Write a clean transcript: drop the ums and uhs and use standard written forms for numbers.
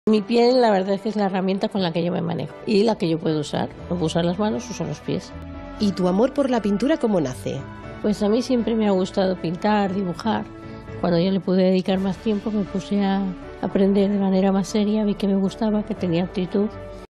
Mi piel, la verdad es que es la herramienta con la que yo me manejo y la que yo puedo usar. No puedo usar las manos, uso los pies. ¿Y tu amor por la pintura cómo nace? Pues a mí siempre me ha gustado pintar, dibujar. Cuando yo le pude dedicar más tiempo me puse a aprender de manera más seria, vi que me gustaba, que tenía aptitud.